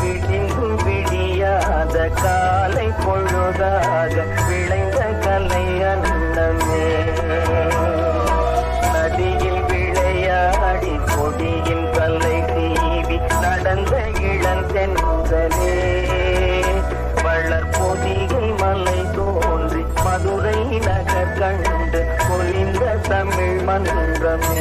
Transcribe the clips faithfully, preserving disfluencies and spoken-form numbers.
விடிந்து விடியாத காலை பொழுதாக விளைந்த கலை அன்னமே. நதியில் விளையாடி கொடியின் கலை தீவி நடந்த இளந்தென்றலே. வளர்பொதிகை மலை தோன்றி மதுரை நகர் கண்டு பொலிந்த தமிழ் மன்றமே.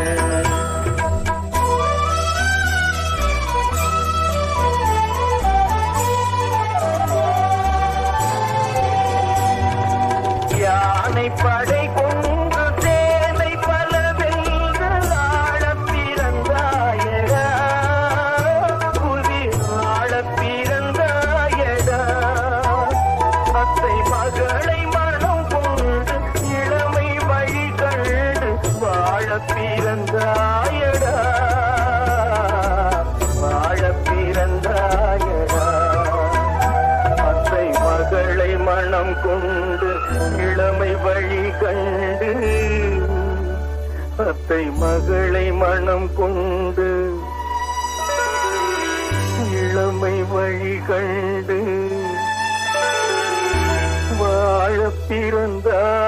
யானை படை கொன்று சேனை பல வென்று ஆழப் பிறந்தாயடா, புவி ஆழப் பிறந்தாயடா. அத்தை மகளை மனம் கொண்டு இளமை வழி கண்டு வாழப் பிறந்தாயடா, வாழப் பிறந்தாயடா. அத்தை மகளை மனம் கொண்டு இளமை வழி கண்டு, அத்தை மகளை மனம் கொண்டு இளமை வழி கண்டு வாழ பிறந்தார்.